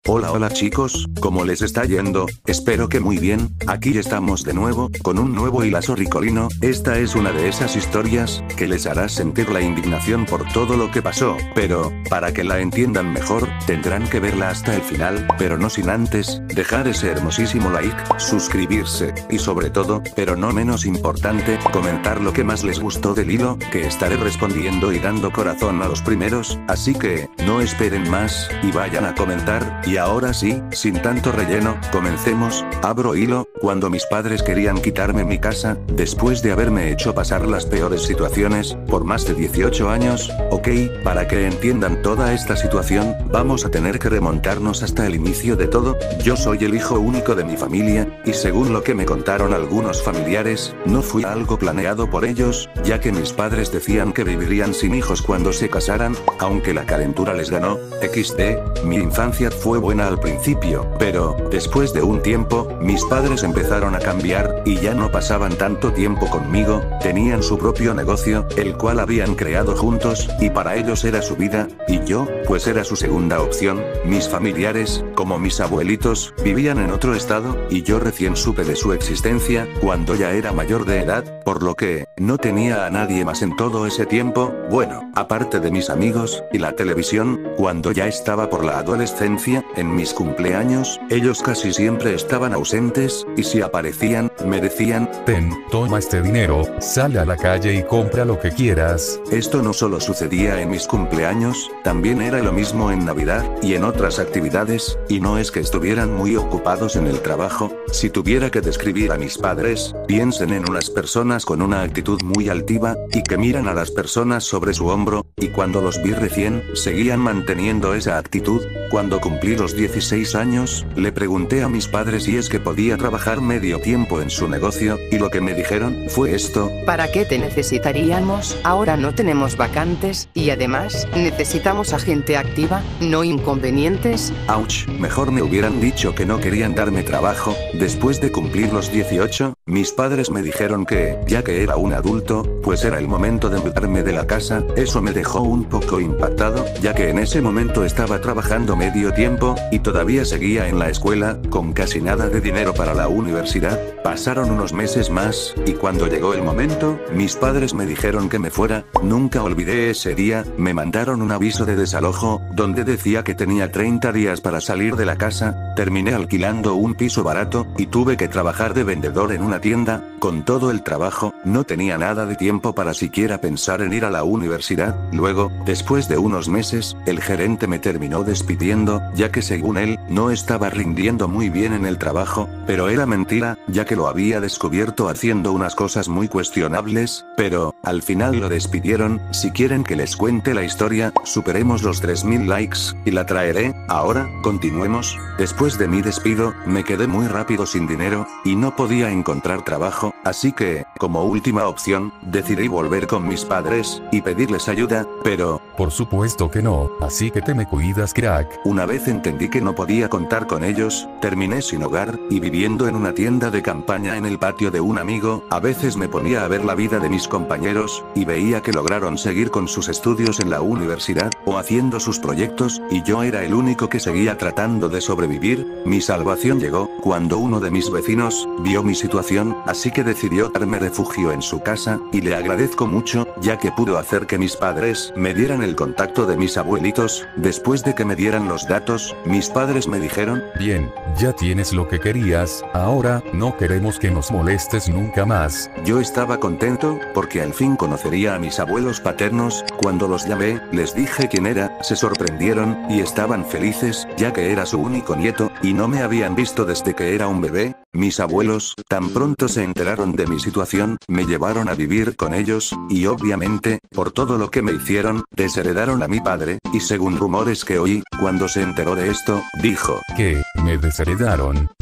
Hola chicos, ¿cómo les está yendo? Espero que muy bien. Aquí estamos de nuevo, con un nuevo hilazo ricolino. Esta es una de esas historias, que les hará sentir la indignación por todo lo que pasó, pero, para que la entiendan mejor, tendrán que verla hasta el final, pero no sin antes, dejar ese hermosísimo like, suscribirse, y sobre todo, pero no menos importante, comentar lo que más les gustó del hilo, que estaré respondiendo y dando corazón a los primeros, así que, no esperen más, y vayan a comentar. Y ahora sí, sin tanto relleno, comencemos. Abro hilo. Cuando mis padres querían quitarme mi casa, después de haberme hecho pasar las peores situaciones, por más de 18 años, ok, para que entiendan toda esta situación, vamos a tener que remontarnos hasta el inicio de todo. Yo soy el hijo único de mi familia, y según lo que me contaron algunos familiares, no fue algo planeado por ellos, ya que mis padres decían que vivirían sin hijos cuando se casaran, aunque la calentura les ganó. XD, mi infancia fue buena al principio, pero, después de un tiempo, mis padres empezaron a cambiar, y ya no pasaban tanto tiempo conmigo, tenían su propio negocio, el cual habían creado juntos, y para ellos era su vida, y yo, pues era su segunda opción. Mis familiares, como mis abuelitos, vivían en otro estado, y yo recién supe de su existencia, cuando ya era mayor de edad, por lo que, no tenía a nadie más en todo ese tiempo, bueno, aparte de mis amigos, y la televisión. Cuando ya estaba por la adolescencia, en mis cumpleaños, ellos casi siempre estaban ausentes, y si aparecían, me decían: ten, toma este dinero, sal a la calle y compra lo que quieras. Esto no solo sucedía en mis cumpleaños, también era lo mismo en Navidad, y en otras actividades, y no es que estuvieran muy ocupados en el trabajo. Si tuviera que describir a mis padres, piensen en unas personas con una actitud muy altiva, y que miran a las personas sobre su hombro, y cuando los vi recién, seguían manteniendo esa actitud. Cuando cumplí los 16 años, le pregunté a mis padres si es que podía trabajar medio tiempo en su negocio, y lo que me dijeron fue esto: ¿para qué te necesitaríamos? Ahora no tenemos vacantes, y además, necesitamos a gente activa, no inconvenientes. Ouch, mejor me hubieran dicho que no querían darme trabajo. Después de cumplir los 18, mis padres me dijeron que, ya que era un adulto, pues era el momento de mudarme de la casa. Eso me dejó un poco impactado, ya que en ese momento estaba trabajando medio tiempo, y todavía seguía en la escuela, con casi nada de dinero para la universidad. Pasaron unos meses más, y cuando llegó el momento, mis padres me dijeron que me fuera. Nunca olvidé ese día. Me mandaron un aviso de desalojo, donde decía que tenía 30 días para salir de la casa. Terminé alquilando un piso barato, y tuve que trabajar de vendedor en una tienda. Con todo el trabajo, no tenía nada de tiempo para siquiera pensar en ir a la universidad. Luego, después de unos meses, el gerente me terminó despidiendo, ya que según él, no estaba rindiendo muy bien en el trabajo, pero era mentira, ya que lo había descubierto haciendo unas cosas muy cuestionables, pero, al final lo despidieron. Si quieren que les cuente la historia, superemos los 3000 likes, y la traeré. Ahora, continuemos. Después de mi despido, me quedé muy rápido sin dinero, y no podía encontrar trabajo, así que, como última opción, decidí volver con mis padres, y pedirles ayuda, pero... por supuesto que no, así que te me cuidas, crack. Una vez entendí que no podía contar con ellos, terminé sin hogar, y viviendo en una tienda de campaña en el patio de un amigo. A veces me ponía a ver la vida de mis compañeros, y veía que lograron seguir con sus estudios en la universidad, o haciendo sus proyectos, y yo era el único que seguía tratando de sobrevivir. Mi salvación llegó, cuando uno de mis vecinos, vio mi situación, así que decidió darme refugio en su casa, y le agradezco mucho, ya que pudo hacer que mis padres me dieran el contacto de mis abuelitos. Después de que me dieran los datos, mis padres me dijeron: bien, ya tienes lo que querías, ahora, no queremos que nos molestes nunca más. Yo estaba contento, porque al fin conocería a mis abuelos paternos. Cuando los llamé, les dije quién era, se sorprendieron, y estaban felices, ya que era su único nieto, y no me habían visto desde que era un bebé. Mis abuelos, tan pronto se enteraron de mi situación, me llevaron a vivir con ellos, y obviamente, por todo lo que me hicieron, desheredaron a mi padre, y según rumores que oí, cuando se enteró de esto, dijo: ¿qué? ¿Me desheredaron?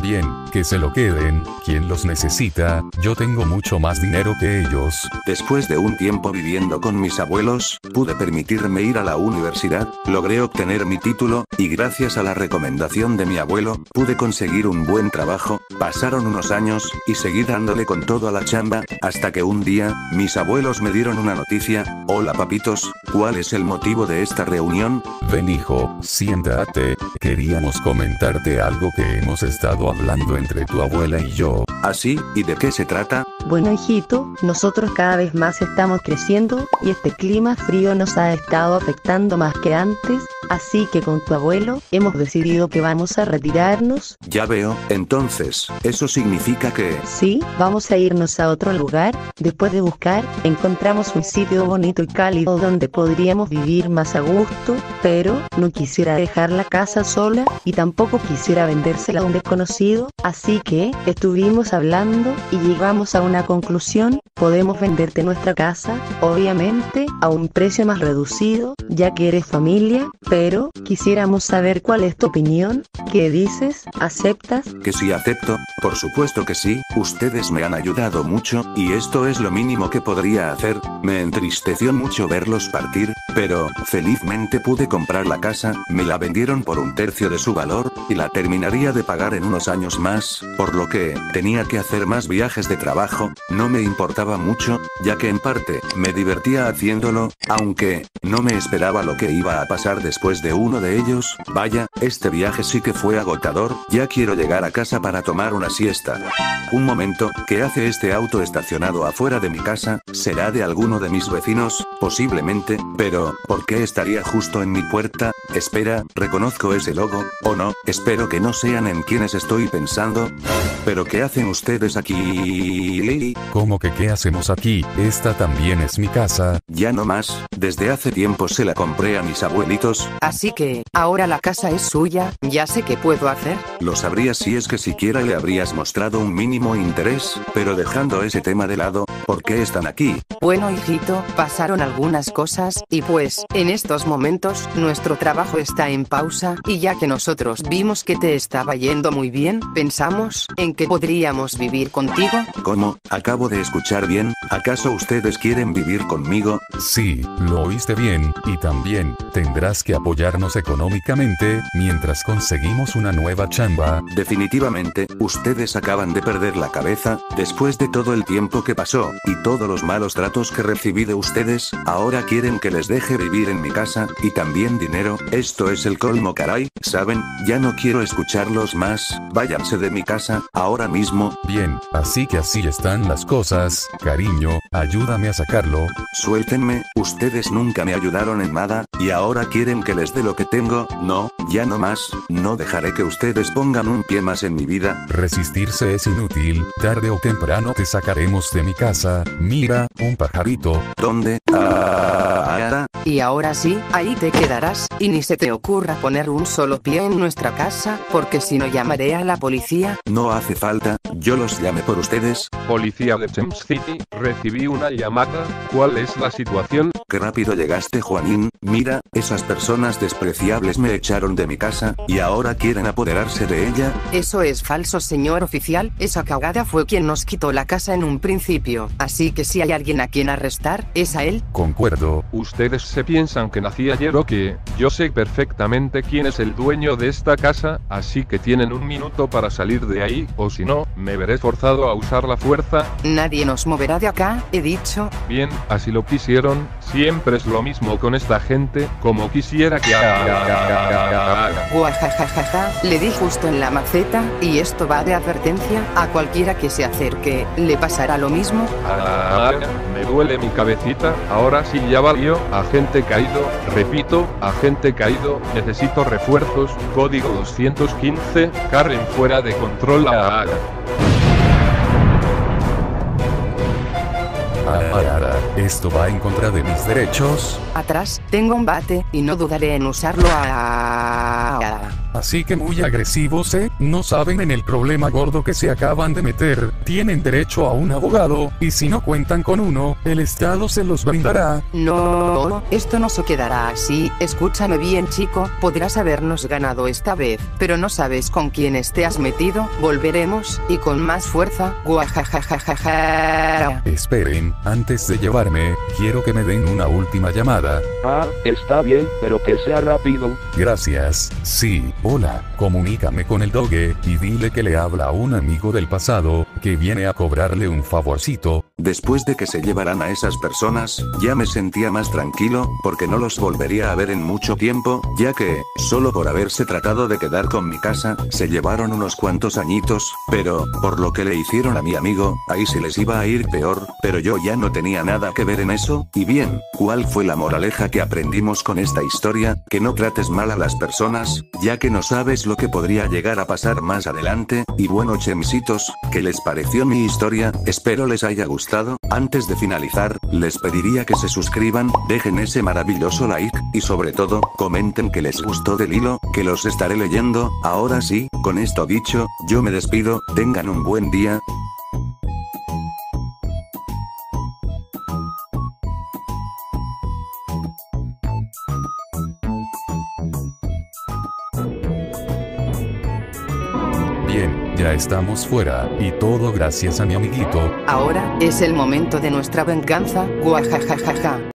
Bien, que se lo queden, quien los necesita, yo tengo mucho más dinero que ellos. Después de un tiempo viviendo con mis abuelos, pude permitirme ir a la universidad, logré obtener mi título, y gracias a la recomendación de mi abuelo, pude conseguir un buen trabajo. Pasaron unos años, y seguí dándole con todo a la chamba, hasta que un día, mis abuelos me dieron una noticia. Hola papitos, ¿cuál es el motivo de esta reunión? Ven hijo, siéntate, queríamos comentarte algo que hemos estado hablando entre tu abuela y yo. ¿Así? ¿Y de qué se trata? Bueno hijito, nosotros cada vez más estamos creciendo, y este clima frío nos ha estado afectando más que antes, así que con tu abuelo, hemos decidido que vamos a retirarnos. Ya veo, entonces, ¿eso significa que...? Sí, vamos a irnos a otro lugar. Después de buscar, encontramos un sitio bonito y cálido donde podríamos vivir más a gusto, pero no quisiera dejar la casa sola, y tampoco quisiera vendérsela a un desconocido, así que estuvimos hablando, y llegamos a una conclusión: podemos venderte nuestra casa, obviamente, a un precio más reducido, ya que eres familia, pero quisiéramos saber cuál es tu opinión. ¿Qué dices? ¿Aceptas? Que sí acepto, por supuesto que sí, ustedes me han ayudado mucho, y esto es lo mínimo que podría hacer. Me entristeció mucho verlos partir, pero, felizmente pude comprar la casa, me la vendieron por un tercio de su valor, y la terminaría de pagar en unos años más, por lo que, tenía que hacer más viajes de trabajo, no me importaba mucho, ya que en parte, me divertía haciéndolo, aunque, no me esperaba lo que iba a pasar después de uno de ellos. Vaya, este viaje sí que fue agotador, ya quiero llegar a casa para tomar una siesta. Un momento, ¿qué hace este auto estacionado afuera de mi casa? ¿Será de alguno de mis vecinos? Posiblemente, pero, ¿por qué estaría justo en mi puerta? Espera, ¿reconozco ese logo? ¿O no? Espero que no sean en quienes estoy pensando. ¿Pero qué hacen ustedes aquí? ¿Cómo que qué hacemos aquí? Esta también es mi casa. Ya no más, desde hace tiempo se la compré a mis abuelitos. Así que, ahora la casa es suya, ya sé qué puedo hacer. Lo sabrías si es que siquiera le habrías mostrado un mínimo interés, pero dejando ese tema de lado, ¿por qué están aquí? Bueno hijito, pasaron algunas cosas, y pues, en estos momentos, nuestro trabajo está en pausa, y ya que nosotros vimos que te estaba yendo muy bien, pensamos en que podríamos vivir contigo. ¿Cómo? Acabo de escuchar bien, ¿acaso ustedes quieren vivir conmigo? Sí, lo oíste bien, y también, tendrás que apoyarnos económicamente, mientras conseguimos una nueva chamba. Definitivamente, ustedes acaban de perder la cabeza, después de todo el tiempo que pasó, y todos los malos tratos que recibí de ustedes, ahora quieren que les deje vivir en mi casa, y también dinero. Esto es el colmo, caray, ¿saben? Ya no quiero escucharlos más, váyanse de mi casa, ahora mismo. Bien, así que así están las cosas, cariño, ayúdame a sacarlo. Suéltenme, ustedes nunca me ayudaron en nada, y ahora quieren que les dé lo que tengo. No, ya no más, no dejaré que ustedes pongan un pie más en mi vida. Resistirse es inútil, tarde o temprano te sacaremos de mi casa. Mira, un pajarito. ¿Dónde? Y ahora sí, ahí te quedarás, y ni se te ocurra poner un solo pie en nuestra casa, porque si no llamaré a la policía. No hace falta, yo los llamé por ustedes. Policía de Thames City, recibí una llamada, ¿cuál es la situación? Qué rápido llegaste, Juanín. Mira, esas personas despreciables me echaron de mi casa, y ahora quieren apoderarse de ella. Eso es falso, señor oficial, esa cagada fue quien nos quitó la casa en un principio, así que si hay alguien a quien arrestar, es a él. Concuerdo. Ustedes se piensan que nací ayer o qué. Yo sé perfectamente quién es el dueño de esta casa, así que tienen un minuto para salir de ahí, o si no, me veré forzado a usar la fuerza. Nadie nos moverá de acá, he dicho. Bien, así lo quisieron, siempre es lo mismo con esta gente, como quisiera que haga. Guajajajaja, le di justo en la maceta, y esto va de advertencia, a cualquiera que se acerque, le pasará lo mismo. Me duele mi cabecita, ahora sí ya valió, agente caído, repito, agente caído, necesito refuerzos, código 215, Karen fuera de control. ¿Esto va en contra de mis derechos? Atrás, tengo un bate, y no dudaré en usarlo. Así que muy agresivos, no saben en el problema gordo que se acaban de meter, tienen derecho a un abogado, y si no cuentan con uno, el Estado se los brindará. No, esto no se quedará así. Escúchame bien, chico, podrás habernos ganado esta vez, pero no sabes con quiénes te has metido. Volveremos, y con más fuerza. Guajajajajaja. Esperen, antes de llevarme, quiero que me den una última llamada. Ah, está bien, pero que sea rápido. Gracias. Sí, hola, comunícame con el Doge, y dile que le habla a un amigo del pasado, que viene a cobrarle un favorcito. Después de que se llevaran a esas personas, ya me sentía más tranquilo, porque no los volvería a ver en mucho tiempo, ya que, solo por haberse tratado de quedar con mi casa, se llevaron unos cuantos añitos, pero, por lo que le hicieron a mi amigo, ahí sí les iba a ir peor, pero yo ya no tenía nada que ver en eso. Y bien, ¿cuál fue la moraleja que aprendimos con esta historia? Que no trates mal a las personas, ya que no sabes lo que podría llegar a pasar más adelante. Y bueno, chemisitos, ¿qué les pareció mi historia? Espero les haya gustado. Antes de finalizar, les pediría que se suscriban, dejen ese maravilloso like, y sobre todo, comenten que les gustó del hilo, que los estaré leyendo. Ahora sí, con esto dicho, yo me despido, tengan un buen día. Bien, ya estamos fuera, y todo gracias a mi amiguito. Ahora, es el momento de nuestra venganza. Guajajajaja.